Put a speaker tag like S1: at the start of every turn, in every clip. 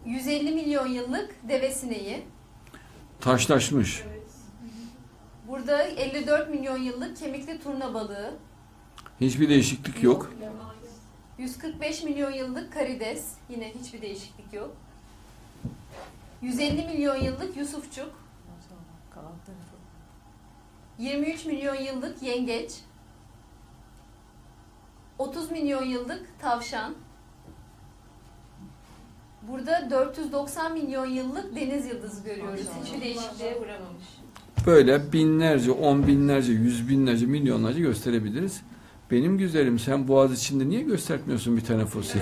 S1: 150 milyon yıllık deve sineği.
S2: Taşlaşmış.
S1: Burada 54 milyon yıllık kemikli turna balığı.
S2: Hiçbir değişiklik yok.
S1: 145 milyon yıllık karides. Yine hiçbir değişiklik yok. 150 milyon yıllık yusufçuk. 23 milyon yıllık yengeç. 30 milyon yıllık tavşan. Burada 490 milyon yıllık deniz yıldızı görüyoruz. Hiçbir değişikliğe uğramamış.
S2: Böyle binlerce, on binlerce, yüz binlerce, milyonlarca gösterebiliriz. Benim güzelim, sen Boğaziçi'nde niye göstermiyorsun bir tane fosil?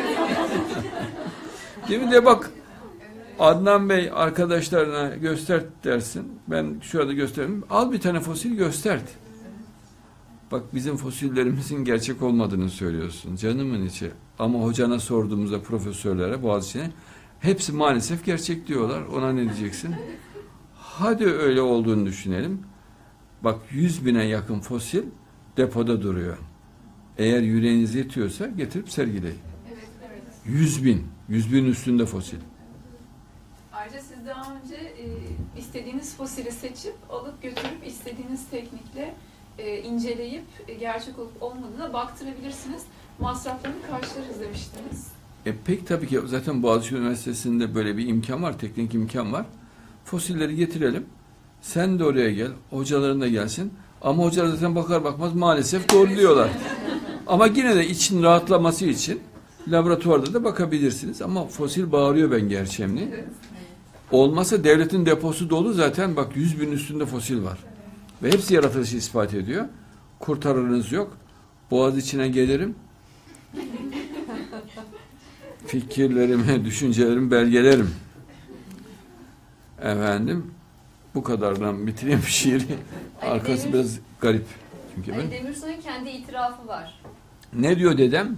S2: Değil mi? De bak, Adnan Bey arkadaşlarına göster dersin. Ben şurada göstereyim. Al bir tane fosil göstert. Bak, bizim fosillerimizin gerçek olmadığını söylüyorsun. Canımın içi. Ama hocana sorduğumuzda profesörlere, Boğaziçi'ne hepsi maalesef gerçek diyorlar. Ona ne diyeceksin? Hadi öyle olduğunu düşünelim. Bak, 100.000'e yakın fosil depoda duruyor. Eğer yüreğiniz yetiyorsa getirip sergileyin.
S3: Evet, evet.
S2: 100.000. 100.000 üstünde fosil.
S3: Ayrıca siz daha önce istediğiniz fosili seçip alıp götürüp istediğiniz teknikle inceleyip gerçek olup olmadığına baktırabilirsiniz. Masraflarını karşılarız demiştiniz.
S2: Pek tabii ki zaten Boğaziçi Üniversitesi'nde böyle bir imkan var, teknik imkan var. Fosilleri getirelim. Sen de oraya gel, hocaların da gelsin. Ama hocalar zaten bakar bakmaz maalesef doğruluyorlar. Ama yine de için rahatlaması için laboratuvarda da bakabilirsiniz. Ama fosil bağırıyor ben gerçeğimli. Olmasa devletin deposu dolu zaten, bak 100.000 üstünde fosil var. Ve hepsi yaratılışı ispat ediyor. Kurtarırınız yok. Boğaziçi'ne gelirim. Fikirlerimi, düşüncelerimi belgelerim. Efendim, bu kadardan bitireyim şiiri. Arkası biraz garip. Çünkü ben...
S1: Demirsoy'un kendi itirafı var.
S2: Ne diyor dedem?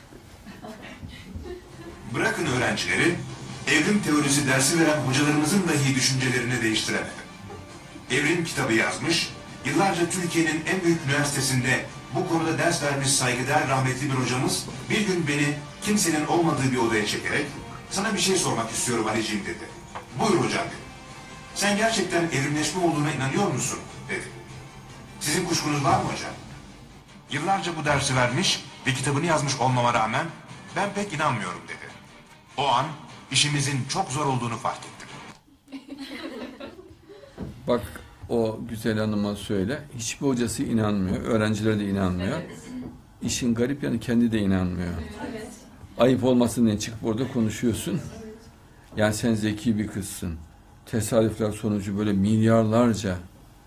S4: Bırakın öğrencileri, evrim teorisi dersi veren hocalarımızın dahi düşüncelerini değiştiremedi. Evrim kitabı yazmış, yıllarca Türkiye'nin en büyük üniversitesinde bu konuda ders vermiş saygıdeğer rahmetli bir hocamız bir gün beni kimsenin olmadığı bir odaya çekerek "Sana bir şey sormak istiyorum Ali'ciğim" dedi. "Buyur hocam" dedi. "Sen gerçekten evrimleşme olduğuna inanıyor musun?" dedi. "Sizin kuşkunuz var mı hocam?" Yıllarca bu dersi vermiş ve kitabını yazmış olmama rağmen "Ben pek inanmıyorum" dedi. O an işimizin çok zor olduğunu fark ettim.
S2: Bak, o güzel hanıma söyle. Hiçbir hocası inanmıyor. Öğrenciler de inanmıyor. İşin garip yanı, kendi de inanmıyor. Ayıp olmasın diye çıkıp orada konuşuyorsun. Yani sen zeki bir kızsın. Tesadüfler sonucu böyle milyarlarca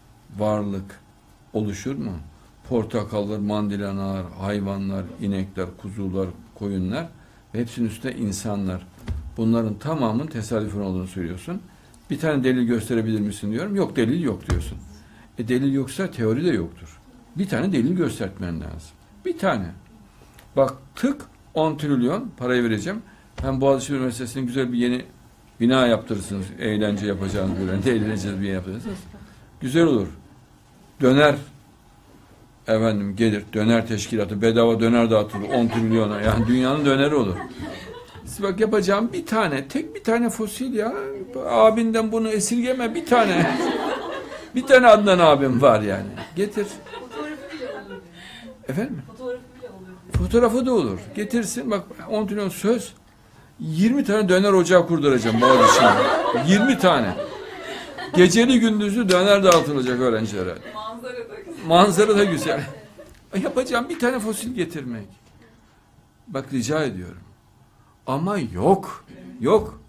S2: varlık oluşur mu? Portakallar, mandalinalar, hayvanlar, inekler, kuzular, koyunlar ve hepsinin üstünde insanlar. Bunların tamamının tesadüfen olduğunu söylüyorsun. Bir tane delil gösterebilir misin diyorum. Yok, delil yok diyorsun. Delil yoksa teori de yoktur. Bir tane delil göstermen lazım. Bir tane. Bak, tık 10 trilyon parayı vereceğim. Hem Boğaziçi Üniversitesi'nin güzel bir yeni bina yaptırırsınız. Eğlence yapacağınız bir yerde eğleneceğiz bir yer yaptırırsınız. Güzel olur. Döner efendim gelir. Döner teşkilatı. Bedava döner dağıtılır. 10 trilyona. Yani dünyanın döneri olur. Siz bak, yapacağım bir tane. Tek bir tane fosil ya. Abinden bunu esirgeme, bir tane. Bir tane Adnan abim var yani. Getir.
S3: Fotoğrafı bile olur.
S2: Efendim?
S3: Fotoğrafı bile olur.
S2: Fotoğrafı da olur. Getirsin. Bak, 10 trilyon söz. 20 tane döner ocağı kurduracağım Boğaziçi'ne. 20 tane. Geceli gündüzü döner dağıtılacak öğrencilere.
S3: Manzara da güzel.
S2: Manzara da güzel. Yapacağım bir tane fosil getirmek. Bak, rica ediyorum. Ama yok. Yok.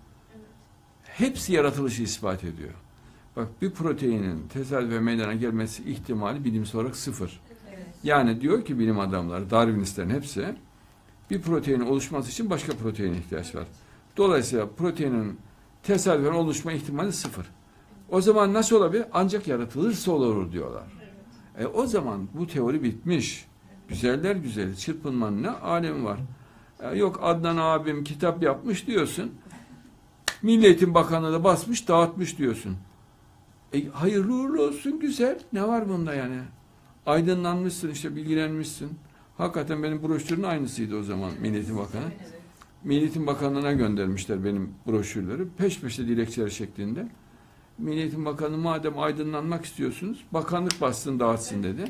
S2: Hepsi yaratılışı ispat ediyor. Bak, bir proteinin tesadüfe meydana gelmesi ihtimali bilimsel olarak sıfır. Yani diyor ki bilim adamları, Darwinistlerin hepsi, bir proteinin oluşması için başka proteine ihtiyaç var. Dolayısıyla proteinin tesadüfen oluşma ihtimali sıfır. O zaman nasıl olabilir? Ancak yaratılırsa olur diyorlar. O zaman bu teori bitmiş. Güzeller güzeli, çırpınmanın ne alemi var? Yok, Adnan abim kitap yapmış diyorsun. Milli Eğitim Bakanlığı da basmış, dağıtmış diyorsun. Hayırlı uğurlu olsun, güzel. Ne var bunda yani? Aydınlanmışsın, işte bilgilenmişsin. Hakikaten benim broşürün aynısıydı o zaman Milli Eğitim Bakanı. Milli Eğitim Bakanlığı'na göndermişler benim broşürleri. Peş peşe dilekçeler şeklinde. Milli Eğitim Bakanı madem aydınlanmak istiyorsunuz, bakanlık bassın dağıtsın dedi.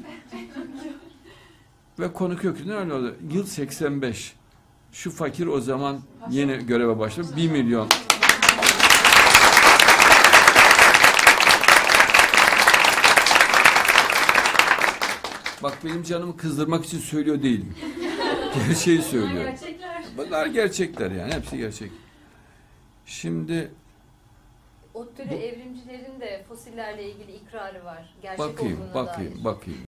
S2: Ve konu kökünden öyle oldu. Yıl 85. Şu fakir o zaman yeni göreve başladı. 1 milyon. Bak benim canımı kızdırmak için söylüyor değilim. Gerçeği söylüyor.
S3: Gerçekler.
S2: Bunlar gerçekler yani. Hepsi gerçek. Şimdi
S1: ODTÜ'lü evrimcilerin de fosillerle ilgili ikrarı var. Gerçek
S2: bakayım,
S1: olduğuna
S2: bakayım,
S1: dair.
S2: bakayım.